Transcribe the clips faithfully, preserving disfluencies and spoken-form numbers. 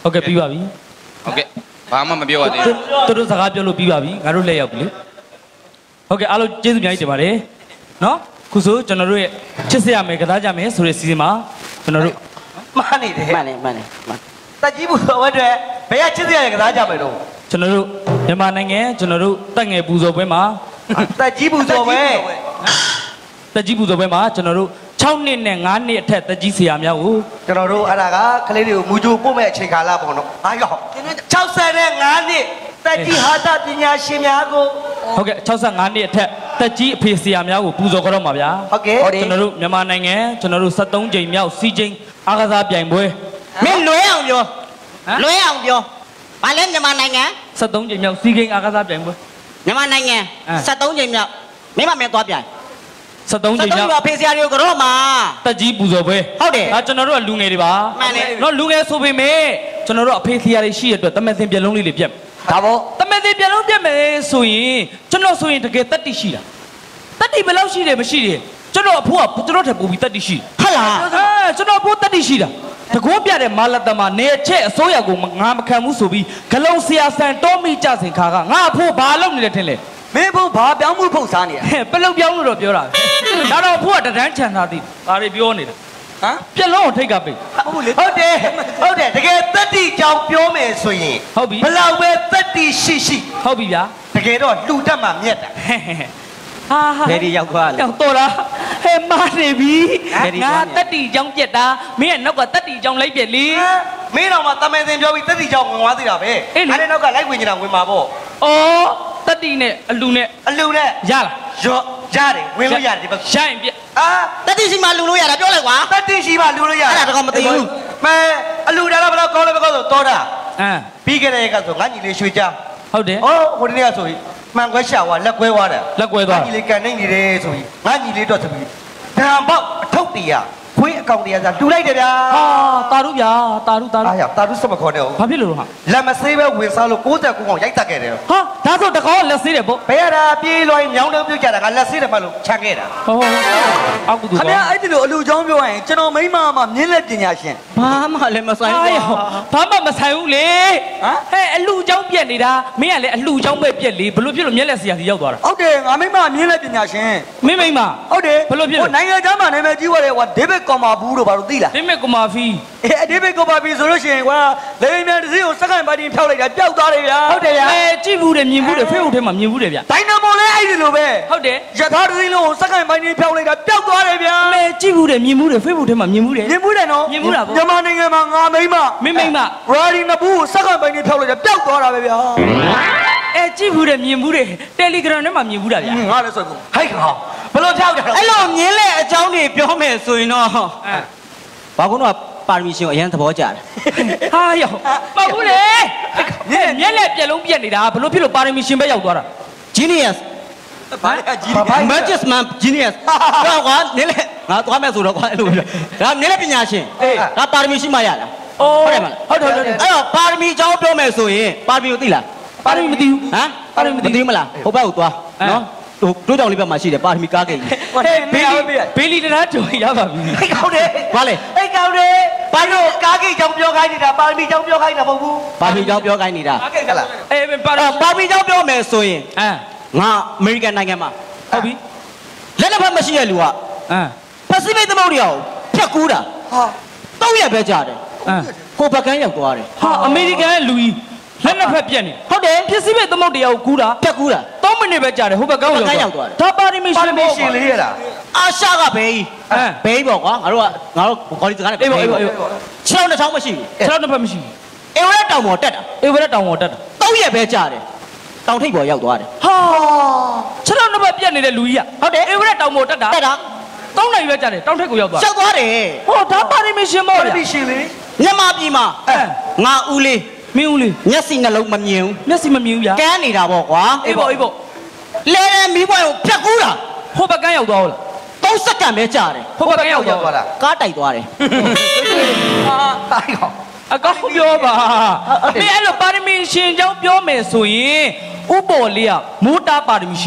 ဟုတ်ကဲ့ပြီးပါပြီဟုတ်ကဲ့ဘာမှမပြောရသေးဘူးသူတို့စကားပြောလို့ပြီးပါပြီငါတို့လက်ရောက်ပြီလေဟုတ်ကဲ့အားလုံးကျေးဇူးများကြီးတင်ပါတယ်နော်ခုဆိုကျွန်တော်တို့ရဲ့ချစ်စရာမယ်ကစားကြမယ်ဆိုတဲ့စီစဉ်မှာကျွန်တော်တို့မှန်နေတယ်မှန်တယ်မှန်တယ်တက်ကြီးဘူးဆိုတော့ဘယ်ကချစ်စရာကစားကြမယ်တော့ကျွန်တော်တို့မြန်မာနိုင်ငံကျွန်တော်တို့တက်ငယ်ပူဇော်ပွဲမှာတက်ကြီးပူဇော်ပွဲတက်ကြီးပူဇော်ပွဲမှာကျွန်တော်တို့၆နှစ်နဲ့၅နှစ်အထက်တက်ကြီးဆရာများကိုကျွန်တော်တို့အဲ့ဒါကကလေးတွေကိုမူကြိုပို့မဲ့အချိန်ကာလပေါ့နော်ဟာရော၆၅နှစ်တက်ကြီးဟာတာပညာရှင်များကိုဟုတ်ကဲ့၆၅နှစ်အထက်တက်ကြီးအဖေဆရာများကိုပူဇော်ကြတော့မှာဗျာဟုတ်ကဲ့ကျွန်တော်တို့မြန်မာနိုင်ငံကျွန်တော်တို့ဆက်သုံးကြိမ်မြောက်စီးကျင်းအားကစားပြိုင်ပွဲမင်းလွဲအောင်ပြောလွဲအောင်ပြောဘာလဲမြန်မာနိုင်ငံဆက်သုံးကြိမ်မြောက်စီးကျင်းအားကစားပြိုင်ပွဲမြန်မာနိုင်ငံဆက်သုံးကြိမ်မြောက်မင်းမမင်းသွားပြိုင်ဆက်သုံးကြိမ်မြောက်ဖေးစရာတွေကိုကတော့မှာတက်ကြီးပူဇော်ပွဲဟုတ်တယ်ဒါကျွန်တော်တို့ကလူငယ်တွေပါမှန်တယ်နော်လူငယ်ဆိုပေမဲ့ကျွန်တော်တို့အဖေဆရာတွေရှိရတဲ့အတွက်တမန်စင်ပြလုံးလေးတွေပြတ်ဒါပေါ့တမန်စင်ပြလုံးပြတ်မယ်ဆိုရင်ကျွန်တော်ဆိုရင်တကယ်တက်တိရှိတာတက်တိဘယ်လောက်ရှိတယ်မရှိတယ်ကျွန်တော်အဖိုးကကျွန်တော်ထပ်ပူပြီးတက်တိရှိဟုတ်လားအဲကျွန်တော်အဖိုးတက်တိရှိတာတကောပြတဲ့မာလတမနေချက်အစိုးရကိုငါမခံဘူးဆိုပြီးဂလုံးဆရာဆန်တောမိကြစင်ခါကငါအဖိုးဘာလုပ်နေလဲထင်လဲမင်းဖို့ဘာပြောင်းမှုဖုတ်စားနေရပလုတ်ပြောင်းလို့တော့ပြောတာဒါတော့အဖိုးကတန်းချန်ထားသည်ဒါတွေပြောနေတာဟမ်ပြက်လုံးကိုထိတ်ကပိတ်ဟုတ်လေဟုတ်တယ်ဟုတ်တယ်တကယ်တက်တိကြောင်ပြောမယ်ဆိုရင်ဟုတ်ပြီဘလောက်ပဲတက်တိရှိရှိဟုတ်ပြီဗျာတကယ်တော့လှူတတ်မှမြက်တာဟာဟာလေဒီရောက်သွားလေရောက်တော့လားဟဲ့မာနေပြီငါတက်တီကြောင်ပြက်တာမင်းကနောက်ကတက်တီကြောင်လိုက်ပြက်လေမင်းတော့မှတမန်စင်ပြောပြီးတက်တီကြောင်ဝင်သွားသေးတာပဲအဲ့ဒီနောက်ကလိုက်ဝင်နေတာဝင်မှာပေါ့အော်တက်တီနဲ့အလူနဲ့အလူနဲ့ရလားရောရတယ်ဝင်လို့ရတယ်ဒီဘက်ရရင်ပြက်အာတက်တီရှိမှလူလို့ရတာပြောလိုက်ကွာတက်တီရှိမှလူလို့ရအဲ့ဒါတော့မသိဘူးမဲအလူတာတော့ဘယ်တော့ကောင်းလဲဘယ်ကောင်းဆိုတော်တာအမ်ပြီးခဲ့တဲ့ရက်ကဆိုငါညီလေးရွှေချာဟုတ်တယ်အော်ဟိုဒီနေ့ကဆိုရင်မှန်ခွဲရှာွာလက်ကွဲသွားတယ်လက်ကွဲသွားညီလေးကန်နေနေတယ်ဆိုပြီးငါညီလေးတော့ဆိုပြီးဓာန်ပေါက်အထုပ်တရခွေးအကောင်တရားစားလူလိုက်တယ်ဗျာဟာတာရုဗျာတာရုတာရုအားရတာရုစမခေါ်နဲ့ဘာဖြစ်လို့လဲဟာလက်မဆေးပဲဝင်စားလို့၉၉ကောင်ရိုက်တက်ခဲ့တယ်ဟာဒါဆိုတကောလက်ဆေးတယ်ပေါ့ဘယ်ရတာပြေးလွှိုင်းမြောင်းလုံးပြုတ်ကြတာကလက်ဆေးတယ်မှလို့ချန်ခဲ့တာဟောအောက်ကူခင်ဗျာအဲ့ဒီလိုအလူချောင်းပြောရင်ကျွန်တော်မိမမှမြင်းလက်ပညာရှင်ဘာမှလည်းမဆိုင်ဘူးဘာမှမဆိုင်ဘူးလေဟမ်ဟဲ့အလူချောင်းပြက်နေတာမင်းကလည်းအလူချောင်းပဲပြက်လေဘလို့ဖြစ်လို့မျက်လက်ဆရာစီရောက်သွားတာဟုတ်တယ်ငါမိမမြင်းလက်ပညာရှင်မင်းမိမဟုတ်တယ်ဘလို့ဖြစ်လို့နိုင်ငံသားမှနာမည်ကြီးသွားတယ်ကွာဒေးဗစ်ကွန်မာဘူးတို့ဘာလို့သိလားဒေးဗစ်ကွန်မာဖီအဲဒေးဗစ်ကွန်မာဖီဆိုလို့ရှိရင်ကွာလေမြန်တစ်စီးကိုစက္ကန့်ပိုင်းဖြောက်လိုက်တာပျောက်သွားတယ်ဗျာဟုတ်တယ်ဗျာအဲကြည့်ဘူးတယ်မြင်ဘူးတယ်ဖေးဟုတ်ထဲမှာမြင်ဘူးတယ်ဗျာဒိုင်နာမိုလည်းအဲ့ဒီလိုပဲဟုတ်တယ်ရထားတစ်စီးလုံးကိုစက္ကန့်ပိုင်းဖြောက်လိုက်တာပျောက်သွားတယ်ဗျာအဲကြည့်ဘူးတယ်မြင်ဘူးတယ်ဖေးဟုတ်ထဲမှာမြင်ဘူးတယ်မြင်ဘူးတယ်နော်မြင်ဘူးတာပေါ့မြန်မာနိုင်ငံမှာငါမိမမင်းမိမရာဒီနဘူးကိုစက္ကန့်ပိုင်းဖြောက်လိုက်တာပျောက်သွားတာပဲဗျာအဲကြည့်ဘူးတယ်မြင်ဘူးတယ်တယ်လီဂရမ်ထဲမှာမြင်ဘူးတာဗျာငါလည်းဆိုဘူးဟိုက်ကောင်ဘယ်လိုဖြောက်ကြတော့အဲ့လိုမြင်လဲအကြောင်းတွေပြောမယ်ဆိုရင်တော့ဘာကုန်းတော့ပါရမီရှင်အရင်သဘောကျတယ်ဟာရောက်မဟုတ်ဘူးလေမျက်လက်ပြက်လုံးပြက်နေတာဘလို့ဖြစ်လို့ပါရမီရှင်ပဲရောက်သွားတာ genius ဘာလဲ genius magic man genius တော့ကွာနင်းလေငါသွားမယ်ဆိုတော့ကွာအဲ့လိုဒါနင်းလေပညာရှင်ဒါပါရမီရှိမှရတာဟုတ်တယ်မလားဟုတ်တယ်ဟုတ်တယ်အဲ့တော့ပါရမီအကြောင်းပြောမယ်ဆိုရင်ပါရမီကိုသိလားပါရမီမသိဘူးဟမ်ပါရမီမသိဘူးမလားဟိုဘက်ကိုသွားနော်တို့ကြောင်လေးဘက်မှာရှိတယ်ပါရမီကားကိန်းဘေးလီဘေးလီတရားကြုံရပါပြီဟိတ်ကောင်းတယ်ဘာလဲဟိတ်ကောင်းတယ်ဘာလို့ကားကိန်းကြောင်ပြောခိုင်းနေတာပါရမီကြောင်ပြောခိုင်းတာမဟုတ်ဘူးပါရမီကြောင်ပြောခိုင်းနေတာကားကိန်းကလားအေးပါပါရမီကြောင်ပြောမယ်ဆိုရင်အမ်ငါအမေရိကန်နိုင်ငံမှာဟုတ်ပြီလက်လက်ဖက်မရှိတဲ့လူကအမ်ပစိဖိတ်သမုဒ္ဒရာကိုဖြတ်ကူးတာဟာတော့ရက်ပဲကြာတယ်အမ်ဟိုဘက်ကန်းရောက်သွားတယ်ဟာအမေရိကန်လူကြီးလက်နှစ်ဖက်ပြက်နေဟုတ်တယ်ပစ္စည်းပဲသမုတ်တရားကိုကူးတာဖြတ်ကူးတာသုံးမိနစ်ပဲကြာတယ်ဟိုဘက်ကန်းကိုရောက်သွားတယ်ဒါပါရမီရှင်ပေါ့ရှင်လေးရလားအာရှကဘေးဘေးပေါ့ကွာငါတို့ကငါတို့ခေါ်ဒီစကားနဲ့ဘေးပေါ့ခြေထောက်တစ်ချောင်းမရှိဘူးခြေထောက်တစ်ဖက်မရှိဘူးအေဝရက်တောင်ပေါ်တက်တာအေဝရက်တောင်ပေါ်တက်တာသုံးရက်ပဲကြာတယ်တောင်ထိပ်ပေါ်ရောက်သွားတယ်ဟာခြေထောက်နှစ်ဖက်ပြက်နေတဲ့လူကြီးကဟုတ်တယ်အေဝရက်တောင်ပေါ်တက်တာတက်တာသုံးနိုင်ပဲကြာတယ်တောင်ထိပ်ကိုရောက်သွားရောက်သွားတယ်ဟောဒါပါရမီရှင်ပေါ့ပါရမီရှင်လေမြန်မာပြည်မှာငါဦးလေးမင်းဦးလေးမျက်စိနှလုံးမမြင်ဘူးမျက်စိမမြင်ဘူးဗျာကန်းနေတာပေါ့ကွာအေးပေါ့အေးပေါ့လဲတယ်မီးပွိုင်းကိုဖြတ်ကူးတာဟိုဘက်ကန်းရောက်သွားဟုတ်လားသုံးစက္ကန့်ပဲကြာတယ်ဟိုဘက်ကန်းရောက်သွားလားကားတိုက်သွားတယ်ဟာတိုက်ရောအကောင်းပြောပါမင်းအဲ့လိုပါရမီရှင်ကြောင့်ပြောမယ်ဆိုရင်ဥပေါ်လေးကမိုးတာပါရမီရှင်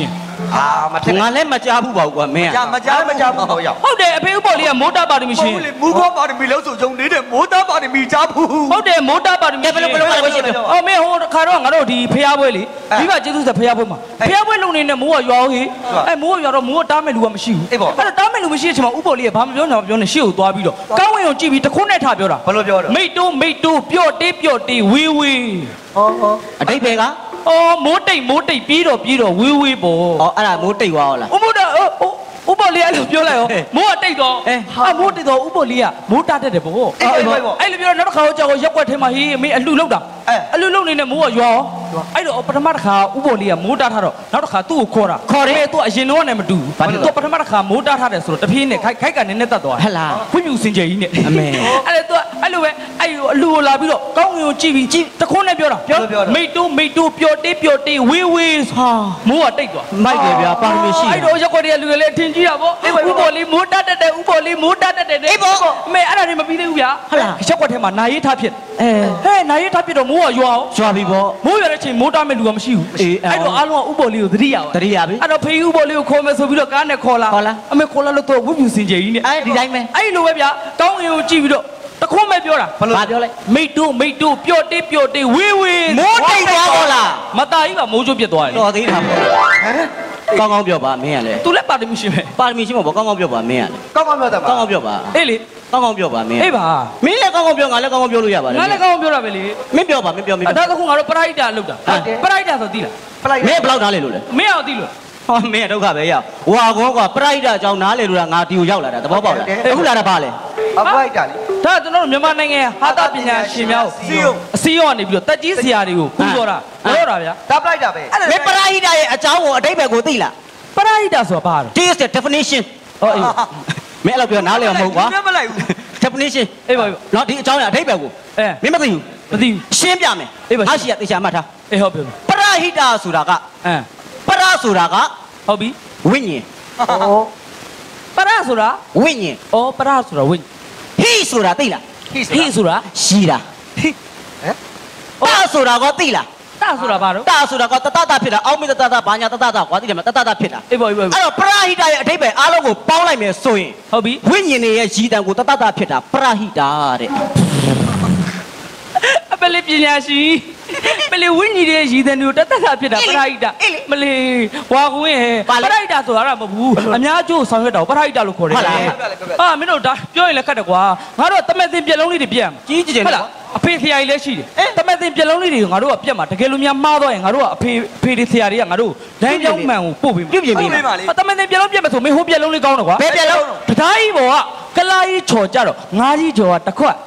အာမထက်ငါလည်းမကြားဘူးပါဘူးကွာမင်းကြာမကြာမကြာဘူးဟောရောက်ဟုတ်တယ်အဖေဥပေါ်လေးကမိုးတာပါရမီရှင်မူဘောပါရမီလို့ဆိုကြုံနေတဲ့မိုးသားပါရမီကြားဘူးဟုတ်တယ်မိုးတာပါရမီရှင်အော်မင်းဟိုခါတော့ငါတို့ဒီဖျားပွဲလေဒီကကျေးဇူးဆက်ဖျားပွဲမှာဖျားပွဲလုံနေနဲ့မိုးကရွာဟေးအဲမိုးကရွာတော့မိုးကတားမဲ့လူကမရှိဘူးအဲ့တော့တားမဲ့လူမရှိတဲ့အချိန်မှာဥပေါ်လေးကဘာမပြောညာမပြောနဲ့ရှေ့ကိုသွားပြီးတော့ကောင်းဝင်ကိုကြည့်ပြီးတခွန်းနဲ့ထားပြောတာဘယ်လိုပြောတော့မိတ်တိုးမိတ်တိုးပျော့တေးပျော့တေးဝေးဝေးဟောဟောအတိတ်ပဲကအော်မိုးတိတ်မိုးတိတ်ပြီးတော့ပြီးတော့ဝေးဝေးပေါ့ဩအဲ့ဒါမိုးတိတ်သွားဟုတ်လားဥမိုးတော့ဥပေါ်လေးအဲ့လိုပြောလိုက်ရောမိုးကတိတ်တော့ဟာမိုးတိတ်တော့ဥပေါ်လေးကမိုးတားတတ်တယ်ပေါ့အဲ့လိုပြောနောက်တစ်ခါတော့ကြောက်ရက်ွက်ထဲမှာဟေးအမေအလှလောက်တာအလှလောက်နေနဲ့မိုးကရွာရောအဲ့တော့ပထမတစ်ခါဥပေါ်လေးကမိုးတားထားတော့နောက်တစ်ခါသူ့ကိုခေါ်တာခေါ်တယ်သူအရင်တော့နဲ့မတူဘူးသူပထမတစ်ခါမိုးတားထားတယ်ဆိုတော့တပြေးနဲ့ခိုက်ခိုက်ကနည်းနည်းတတ်သွားဟဲ့လားဖွင့်ပြူစင်ကြယ်ကြီးနဲ့အမေအဲ့ဒါသူအဲ့လိုပဲအဲ့လိုအလှကိုလာပြီးတော့ကောင်းငင်ကိုကြည့်ပြီးကြည့်တခွန်းနဲ့ပြောတာမိတ်တိုးမိတ်တိုးပျော်တေးပျော်တေးဝေးဝေးဟာမိုးကတိတ်သွားမိုက်တယ်ဗျာပါရမီရှိအဲ့တော့ရက်ွက်တွေကလူတွေလည်းအထင်ကြီးတာပေါ့ဥပေါ်လေးမိုးတက်တက်တယ်ဥပေါ်လေးမိုးတက်တက်တယ်အေးပေါ့အမေအဲ့ဒါတွေမပြီးသေးဘူးဗျာဟုတ်လားရက်ွက်ထဲမှာနာရီထားဖြစ်အဲဟဲ့နာရီထားဖြစ်တော့မိုးကရွာအောင်ရွာပြီပေါ့မိုးရွာတဲ့ချိန်မိုးတားမဲ့လူကမရှိဘူးအဲ့တော့အားလုံးကဥပေါ်လေးကိုသတိရအောင်တတိယပြီအဲ့တော့ဖေးဥပေါ်လေးကိုခေါ်မယ်ဆိုပြီးတော့ကားနဲ့ခေါ်လာအမေခေါ်လာလို့တော့ဝှပြူစင်ကြယ်ကြီးနဲ့အဲဒီတိုင်းပဲအဲ့လိုပဲဗျာကောင်းငင်ကိုကြည့်ပြီးတော့တခွန်းပဲပြောတာဘာပြောလဲမိတ်တိုးမိတ်တိုးပျော့တေးပျော့တေးဝေးဝေးမိုးတိတ်သွားဟုတ်လားမတာကြီးကမိုးချိုးပြတ်သွားတယ်တော်သေးတာပေါ့ကောင်းကောင်းပြောပါမင်းကလည်းသူလည်းပါတယ်မရှိပဲပါရမီရှိမှာပေါ့ကောင်းကောင်းပြောပါမင်းကလည်းကောင်းကောင်းပြောတတ်ပါကောင်းကောင်းပြောပါအေးလေကောင်းကောင်းပြောပါမင်းအေးပါမင်းလည်းကောင်းကောင်းပြောငါလည်းကောင်းကောင်းပြောလို့ရပါတယ်ငါလည်းကောင်းပြောတာပဲလေမင်းပြောပါမင်းပြောမင်းအဲ့ပြောဒါကခုငါတို့ပရိုက်တာလောက်တာပရိုက်တာဆိုသိလားပလိုက်မင်းဘယ်လောက်နားလေလို့လဲမင်းအောင်သိလို့ဟောမင်းဒုက္ခပဲရဝါကောကွာပရိုက်တာအကြောင်းနားလေလို့ငါဒီကိုရောက်လာတာသဘောပေါက်လားအခုလာတာပါလေအဖိုက်တာလေဒါကျွန်တော်တို့မြန်မာနိုင်ငံဟာတာပညာရှင်များကိုအစည်းအရုံးကနေပြီးတော့တက်ကြီးဆရာတွေကိုပူဇော်တာပြောတာဗျာဒါပလိုက်တာပဲမင်းပရိုက်တာရဲ့အကြောင်းကိုအတိတ်ပဲကိုသိလားပရိုက်တာဆိုတာဘာလဲ This is the definition ဟောအေးမင်းအဲ့လိုပြောနားလေမဟုတ်ကွာမင်းမလိုက်ဘူး definition အေးပါပြီနော်ဒီအကြောင်းရဲ့အတိတ်ပဲကိုအဲမင်းမသိဘူးမသိဘူးရှင်းပြမယ်အေးပါအရှိရသေချာမှတ်ထားအေးဟုတ်ပြီပရဟိတဆိုတာကအဲပရဆိုတာကဟုတ်ပြီဝိညာဉ်ဟောပရဆိုတာဝိညာဉ်ဩပရဆိုတာဝိဟိဆိုတာသိလားဟိဟိဆိုတာရှိတာဟမ်တဆိုတာကသိလားတဆိုတာဘာလို့တဆိုတာကတတတဖြစ်တာအောက်မေတတတဘာညာတတတကွာသိတယ်မတတတဖြစ်တာအေးပါပြီအဲ့တော့ပရဟိတရဲ့အထိပ္ပယ်အားလုံးကိုပေါင်းလိုက်မယ်ဆိုရင်ဟုတ်ပြီဝိညာဉ်တွေရဲ့ရည်တံကိုတတတဖြစ်တာပရဟိတတဲ့အပလေးပညာရှင်မလေးဝိညာဉ်ရဲ့ရည်တဲ့မျိုးတသက်တာဖြစ်တာပရိုက်တာမလေးဝါကွင်းဟဲ့ပရိုက်တာဆိုတာမဟုတ်ဘူးအများကျိုးဆောင်ရွက်တာကိုပရိုက်တာလို့ခေါ်တယ်ဟာမင်းတို့ဒါပြောရင်လည်းခက်တယ်ကွာငါတို့ကတမက်စင်ပြက်လုံးလေးတွေပြက်မှာကြီးကြီးကျယ်ဟုတ်ကျယ်လားအဖေဆရာကြီးလည်းရှိတယ်တမက်စင်ပြက်လုံးလေးတွေကိုငါတို့ကပြက်မှာတကယ်လို့များမှားတော့ရင်ငါတို့ကအဖေအဖေတွေဆရာတွေကငါတို့ဒိုင်းပြောင်းမှန်ကိုပို့ပေးမှာပြုတ်ပြင်ပြီးမှာတမက်စင်ပြက်လုံးပြက်မယ်ဆိုမင်းဟိုပြက်လုံးလေးကောင်းတော့ကွာဘယ်ပြက်လုံးတသားကြီးဘောကကလာကြီးချော်ကြတော့ငါးကြီးချော်ကတစ်ခွက်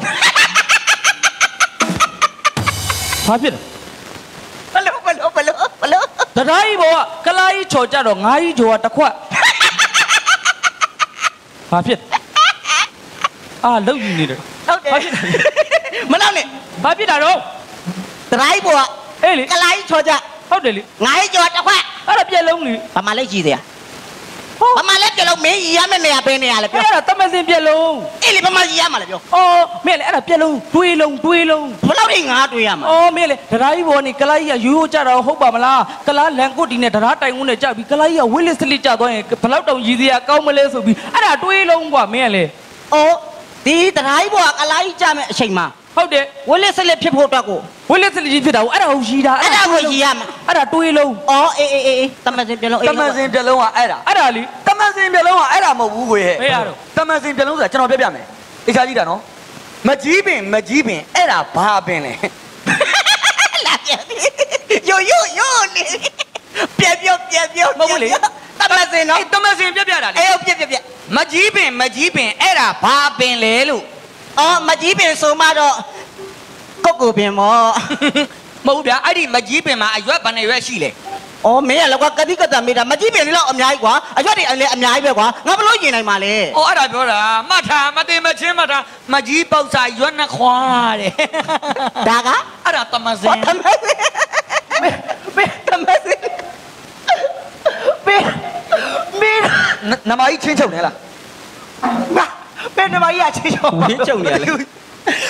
ဘာဖြစ်လဲဘလို့ဘလို့ဘလို့ဘလို့တဒါကြီးဘောကကလာကြီးချော်ကြတော့ငါးကြီးချော်ကတစ်ခွက်ဘာဖြစ်အာလောက်ယူနေတယ်ဟုတ်တယ်ဘာဖြစ်လဲမနောက်နဲ့ဘာဖြစ်တာတော့တရိုက်ဘောကအေးလေကလိုင်းချောကြဟုတ်တယ်လေငါးကြောတစ်ခွက်အဲ့ဒါပြက်လုံးလေဘာမှလည်းကြည့်သေးရဟောဘာမှလည်းကြလို့မင်းရမယ့်နေရာပဲနေရာလဲပြောအဲ့ဒါတမစင်ပြက်လုံးအေးလေဘာမှရမှာလဲပြောအော်မင်းလေအဲ့ဒါပြက်လုံးတွေးလုံးတွေးလုံးဘလို့ထိငါတွေးရမှာအော်မင်းလေတဒါကြီးဘောနေကလာကြီးကရိုးရိုးကြတော့ဟုတ်ပါမလားကလာလန်ကွတ်တီနဲ့တဒါတိုင်ဝန်းနဲ့ကြပြီးကလာကြီးကဝိလစ်စလစ်ကြသွားရင်ဘလောက်တောင်ရည်စရာကောင်းမလဲဆိုပြီးအဲ့ဒါတွေးလုံးกว่าမင်းလေအော်ဒီတရိုက်ဘောကကလိုင်းကြမဲ့အချိန်မှာဟုတ်တယ်ဝလစ်ဆက်လက်ဖြစ်ဖို့အတွက်ကိုဝိလစ်စလစ်ကြီးဖြစ်တာကိုအဲ့ဒါကိုရည်တာအဲ့ဒါကိုရည်ရမှာအဲ့ဒါတွေးလုံးအော်အေးအေးအေးတမန်စင်ပြလုံးအေးတမန်စင်ပြလုံးကအဲ့ဒါအဲ့ဒါလေတမန်စင်ပြလုံးကအဲ့ဒါမဟုတ်ဘူးကိုရဲ့ဘယ်ရတော့တမန်စင်ပြလုံးဆိုတာကျွန်တော်ပြပြမယ်အေးချာကြည့်တာနော်မကြီးပင်မကြီးပင်အဲ့ဒါဘာပင်လဲလာပြန်ယိုယိုယိုနေပြပြပြပြတမန်စင်နော်တမန်စင်ပြပြတာလေအေးပြပြပြမကြီးပင်မကြီးပင်အဲ့ဒါဘာပင်လဲလို့အော်မကြီးပင်ဆိုမှတော့ကုတ်ကိုပင်မောမဟုတ်ဗျာအဲ့ဒီမကြီးပင်မှာအရွက်ဘယ်နှရွက်ရှိလဲအော်မင်းကလောကကတိကတမေးတာမကြီးပင်လေးတော့အများကြီးကွာအရွက်တွေလည်းအများကြီးပဲကွာငါဘလို့ယင်နိုင်မှာလဲ။အော်အဲ့ဒါပြောတာမှတ်ထားမသိမချင်းမှတ်ထားမကြီးပေါက်စာရွက်နှခွာတဲ့ဒါက။အဲ့ဒါတမန်စင်တမန်စင်ဘေးတမန်စင်ဘေးမင်းနမကြီးချင်းချုပ်နေလားငါဘယ်နမကြီးအချင်းချုပ်ဝင်းကြုံနေရလဲ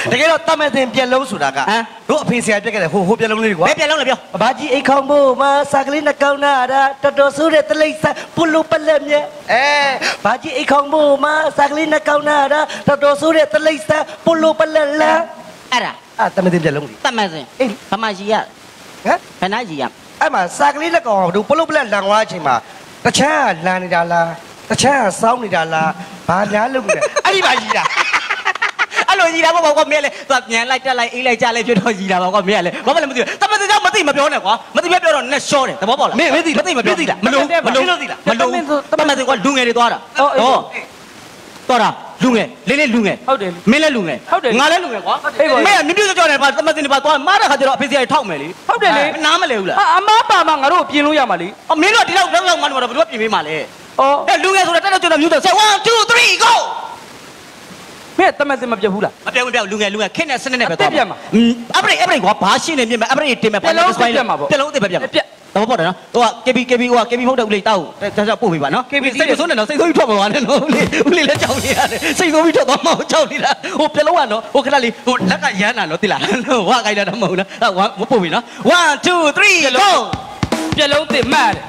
တကယ်တော့တမန်တင်ပြက်လုံးဆိုတာကတို့အဖေဆရာပြက်ခဲ့တယ်ဟိုဟိုပြက်လုံးလေးကွာဘယ်ပြက်လုံးလဲပြောဘာကြီးအိတ်ခေါင်ဖို့မှာစာကလေးနှကောင်နာတာတော်တော်ဆိုးတဲ့တလိမ့်ဆန်ပုလူပလက်မြဲအဲဘာကြီးအိတ်ခေါင်ဖို့မှာစာကလေးနှကောင်နာတာတော်တော်ဆိုးတဲ့တလိမ့်ဆန်ပုလူပလက်လန်အဲ့ဒါအာတမန်တင်ပြက်လုံးလေးတတ်မှန်စင်အေးဗမာကြီးရဟမ်ဘယ်နာကြီးရအဲ့မှာစာကလေးနှကောင်တို့ပုလူပလက်လန်သွားအချိန်မှာတချမ်းကလန်နေတာလားတချမ်းကစောင်းနေတာလားဘာများလုပ်နေလဲအဲ့ဒီပါကြီးလားအဲ့လိုကြီးတာပေါ့ကွာမင်းလေသူကမြန်လိုက်တက်လိုက်အေးလိုက်ကြလိုက်ဖြစ်တော့ကြီးတာပေါ့ကွာမင်းလေဘာမှလည်းမသိဘူးတမန်စင်ကြောင့်မသိမပြောနဲ့ကွာမသိမပြောတော့နဲ့ရှော့တယ်သဘောပေါက်လားမင်းမသိမသိမပြောသိလားမလို့မလို့သိလားမလို့တမန်စင်ကွာလူငယ်တွေသွားတာဟောသွားတာလူငယ်လေးလေးလူငယ်ဟုတ်တယ်မင်းလည်းလူငယ်ဟုတ်တယ်ငါလည်းလူငယ်ကွာမင်းကမြပြကြောကြောနဲ့ပါတမန်စင်တွေပါသွားမားတဲ့ခါကျတော့အဖေစီကထောက်မယ်လေဟုတ်တယ်လေနားမလဲဘူးလားဟာအမားပါမငါတို့ပြင်လို့ရမှာလေအော်မင်းတို့ဒီလောက်လောက်လောက်မှတော့ဘယ်လိုပြင်ပေးမှာလဲအော်အဲ့လူငယ်ဆိုတော့တက်တော့ကျွတ်တော့မြူတော့one two three go မင်းတမန်စင်မပြတ်ဘူးလားမပြောင်းမပြောင်းလူငယ်လူငယ်ခင်းတဲ့စနစ်နဲ့ပဲအသက်ပြတ်မှာအပရိအပရိကွာဘာရှင်းနေမြင်မယ်အပရိတင်မယ်ပြက်လုံးအသက်ပြတ်မှာပေါ့ပြက်လုံးအသက်ပဲပြတ်မှာပြက်တော့ပေါ့တယ်နော်ဟိုက ကေ ဘီ ကေ ဘီ ဟိုက ကေ ဘီ ဟုတ်တဲ့ဦးလေးတောက်ဒါကြောင့်ပို့ပေးပါနော် ကေ ဘီ စိတ်ဆိုးနေတော့စိတ်ဆိုးပြီးထွက်မသွားနဲ့နော်ဦးလေးဦးလေးလည်းကြောက်နေရတယ်စိတ်ဆိုးပြီးထွက်သွားမအောင်ကြောက်နေတာဟိုပြက်လုံးကနော်ဟိုခဏလေးဟိုလက်ကရမ်းတာနော်တိလားဝါကိုင်းတာတော့မဟုတ်နော်အဲ့ဝါပို့ပေးနော်one two three go ပြက်လုံးတင်မှတ်တယ်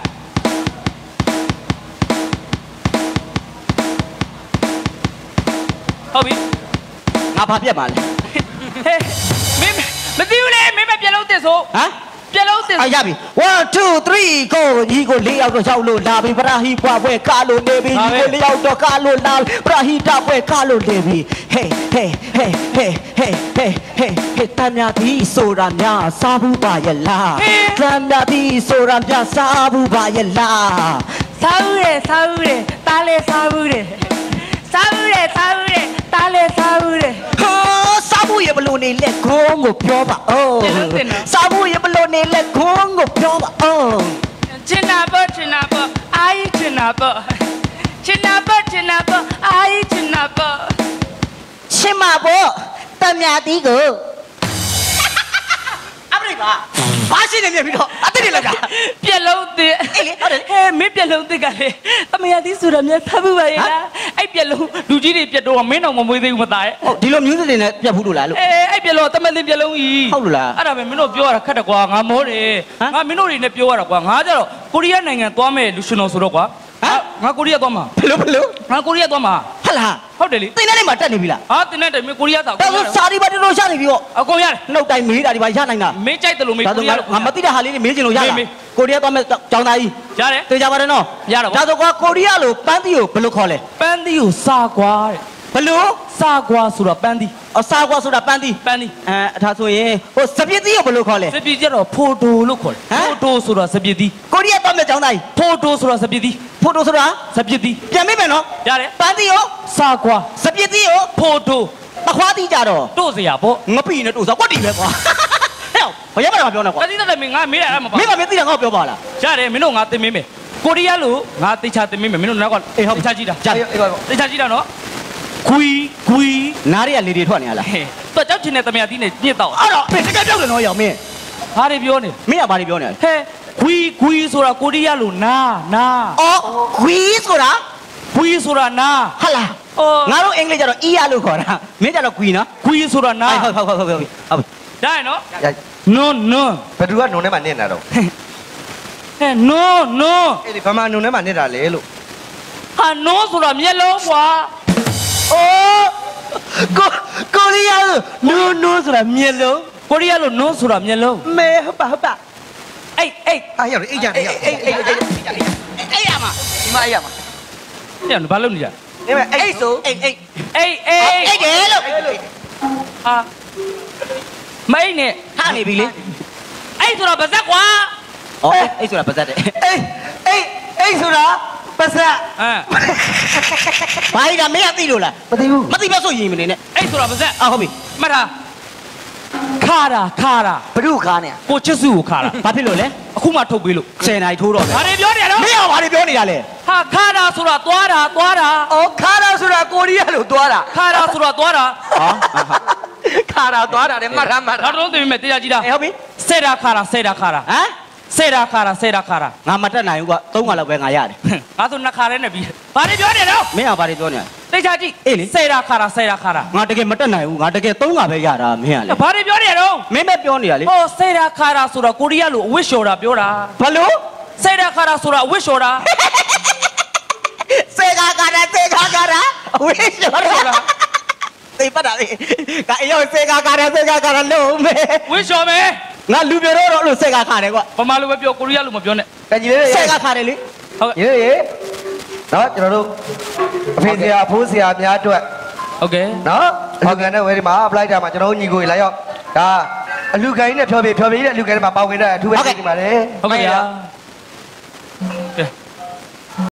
ဟုတ်ပြီငါဘာပြက်ပါလဲဟဲ့မင်းမသိဘူးလေမင်းမပြက်လုံးတင်ဆိုဟမ်ပြက်လုံးတင်အာရပြီone two three go ညီကိုလေးယောက်တော့ရောက်လို့လာပြီပရာဟိပွားပွဲကားလို့နေပြီညီကိုလေးယောက်တော့ကားလို့လာပြီပရာဟိတပွဲကားလို့နေပြီ hey hey hey hey hey hey hey hey တမ်းမြပြီဆိုတာများစားဘူးပါရဲ့လားတမ်းမြပြီဆိုတာများစားဘူးပါရဲ့လားစားဦးတယ်စားဦးတယ်တားလေစားဦးတယ်စားဦးတယ်စားဦးတယ်တားလေစားဦးတယ်ဟောစားဘူးရဲ့ဘလို့နေလက်ခုံးကိုပြောပါအောင်စားဘူးရဲ့ဘလို့နေလက်ခုံးကိုပြောပါအောင်ချင်နာပေါ့ချင်နာပေါ့အာကြီးချင်နာပေါ့ချင်နာပေါ့ချင်နာပေါ့အာကြီးချင်နာပေါ့ရှင်းပါပေါ့တမ်းမြတီးကိုအပရိပါဘာရှင်းနေမြင်ပြီးတော့အတိတ်လည်းကပြက်လုံးတင်အေးလေဟုတ်တယ်ဟဲ့မင်းပြက်လုံးတင်ကလေတမယာသီးဆိုတာများဖတ်ဘူးပါရဲ့လားအဲ့ပြက်လုံးလူကြီးတွေပြက်တော့မင်းတော့မမွေးသေးဘူးမသားရဲ့ဟုတ်ဒီလိုမျိုးစစ်တွေနဲ့ပြတ်ဘူးလို့လားလို့အေးအဲ့ပြက်လုံးတမန်တင်ပြက်လုံးကြီးဟုတ်လို့လားအဲ့ဒါပဲမင်းတို့ပြောရတာခက်တယ်ကွာငါမောတယ်ဟမ်ငါမင်းတို့တွေနဲ့ပြောရတာကွာငါကြတော့ကိုရီးယားနိုင်ငံသွားမယ်လူရှင်တော်ဆိုတော့ကွာဟမ်ငါကိုရီးယားသွားမှာဘယ်လိုဘယ်လိုငါကိုရီးယားသွားမှာဟလာဟုတ်တယ်လေသင်တဲ့နေ့မှာတက်နေပြီလားဟာတင်းနဲ့တယ်မင်းကိုရီးယားသားဒါဆိုစာရီပါတလို့ရနေပြီပေါ့အကုန်ရတယ်နှုတ်တိုင်းမေးတာဒီပါရနိုင်တာမင်းကြိုက်တယ်လို့မင်းဒါကိုဆိုရီးယားလို့ငါမသိတဲ့ဟာလေးတွေမေးချင်လို့ရတာမေးမေးကိုရီးယားသွားမဲ့ကျောင်းသားကြီးရတယ်သိကြပါတယ်နော်ရတော့ဒါဆိုကွာကိုရီးယားလိုပန်းတီကိုဘယ်လိုခေါ်လဲပန်းသီးကိုစာကွာတဲ့ဘယ်လိုစာကွာဆိုတော့ပန်းသီးအစာကွာဆိုတာပန်းတီပန်းသီးအဲအထားဆိုရင်ဟိုစပစ်တီကိုဘယ်လိုခေါ်လဲစပီကျတော့ဖိုတိုလို့ခေါ်တယ်ဟမ်ဖိုတိုဆိုတော့စပီသီးကိုရီးယားသွားမဲ့ကျောင်းသားကြီးဖိုတိုဆိုတော့စပီသီးဖိုတိုဆိုတာစပီသီးပြန်မေးမယ်နော်ရတယ်ပန်းတီကိုစာကွာစပစ်တီကိုဖိုတိုတခွားတီကြတော့တို့စရာပေါ့ငပိနဲ့တို့ဆိုကွက်တီပဲကွာဟဲ့ဘယ်ရမှာပြောနေကွာတတိတတ်မင်းငါမေးရမှာပါမင်းကမသိတာငါ့ကိုပြောပါလားရတယ်မင်းတို့ငါတင်မင်းမယ်ကိုရီးယားလို့ငါတိတ်ချတင်မင်းမယ်မင်းတို့နောက်ကအေးဟုတ်တိတ်ချကြည့်တာကြားအေးပါပါတိတ်ချကြည့်တာနော်ခွီခွီနားရလေတွေထွက်နေရလားဟဲ့တော့ကြောက်ချင်တဲ့တမယာတီးနဲ့ပြစ်တော့အဲ့တော့မင်းတကယ်ပြောတယ်နော်ရောင်မင်းဘာတွေပြောနေမင်းကဘာတွေပြောနေလဲဟဲ့ခွီခွီဆိုတာကိုရီးယားလို့နာနာအော်ခွီးဆိုတာခွီဆိုတာနာဟာလားအော်ငါတို့အင်္ဂလိပ်ကျတော့အီးရလို့ခေါ်တာမင်းကျတော့ခွီးနော်ခွီဆိုတာနာဟုတ်ဟုတ်ဟုတ်ဟုတ်ဟုတ်ဟုတ်ဒါရနော်ရနွန်းနွန်းဘယ်သူကနုံထဲမှာနစ်နေတာတော့ဟဲ့နွန်းနွန်းအဲ့ဒီဘာမှနုံထဲမှာနစ်တာလေလို့ဟာနွန်းဆိုတာမျက်လုံးကွာအိုးကိုကိုရီးယားနုံနုံဆိုတာမျက်လုံးကိုရီးယားလို့နွန်းဆိုတာမျက်လုံးမဲဟုတ်ပါဟုတ်ပါအေးအေးအားရအေးကြအေးအေးအေးအေးအေးအဲ့ရမှာဒီမှာအေးရမှာညဘာလုပ်နေကြနေမဲ့အေးဆိုအေးအေးအေးအေးအေးတယ်လို့ဟာမိတ်နဲ့ဟာနေပြီလေအေးဆိုတော့ဗဇက်ကွာအော်အေးဆိုတာပါဇက်တဲ့အေးအေးအေးဆိုတာပါစက်အမ်ဘာကြီးကမင်းကသိလို့လားမသိဘူးမသိပြောဆိုရင်မနေနဲ့အေးဆိုတာဗဇက်အော်ဟုတ်ပြီမှတ်ထားခါတာခါတာဘ누구ခါနေရကိုချစ်စုကိုခါတာဘာဖြစ်လို့လဲအခုမှထုတ်ပေးလို့ဆယ်နိုင်ထိုးတော့မယ်ဘာတွေပြောနေရတော့မင်းကဘာတွေပြောနေတာလဲဟာခါတာဆိုတာသွားတာသွားတာအော်ခါတာဆိုတာကိုရီးယားလို့သွားတာခါတာဆိုတာသွားတာဟောခါတာသွားတာတဲ့မှတ်ထားမှတ်ဒါထားတော့သိပြီမဲ့တရားကြည့်တာအေးဟုတ်ပြီဆဲတာခါတာဆဲတာခါတာဟမ်ဆဲတာခါတာဆဲတာခါတာငါမတက်နိုင်ဘူးကွာသုံးခါလောက်ပဲငါရတယ်ငါဆိုနှစ်ခါရဲနဲ့ပြီးဘာတွေပြောနေတော့မင်းကဘာတွေပြောနေလဲခတိတ်ချကြည့်ဆယ်တာခါတာဆယ်တာခါတာငါတကယ်မတက်နိုင်ဘူးငါတကယ်သုံးတာပဲရတာမင်းကလေဘာတွေပြောနေရတော့မင်းပဲပြောနေရလေဟောဆယ်တာခါတာဆိုတော့ကိုရီးယားလိုအဝတ်လျှော်တာပြောတာဘလို့ဆယ်တာခါတာဆိုတော့အဝတ်လျှော်တာစေကာကာရာစေကာကာရာဝေးရှော်တာသိပတ်တာလေကအေးရောစေကာကာရာစေကာကာရာလုံးမဲဝတ်လျှော်မယ်ငါလူပြတော့တော့လို့စေကာခါတယ်ကွာဗမာလိုပဲပြောကိုရီးယားလိုမပြောနဲ့တကြီးလေးစေကာခါတယ်လေဟုတ်ကဲ့ရေရေနော်ကျွန်တော်တို့အဖေဆရာအဖိုးဆရာများအတွက်ဟုတ်ကဲ့နော်ဘောင်ကန်တဲ့ဝဲဒီမှာပလိုက်တာမှာကျွန်တော်ညီကိုလာရောက်ဒါအလူခိုင်းနဲ့ဖြောပြဖြောပြတဲ့အလူခိုင်းထဲမှာပေါဝင်တဲ့အထူးပဲကြည့်ပါလေဟုတ်ကဲ့ဗျာ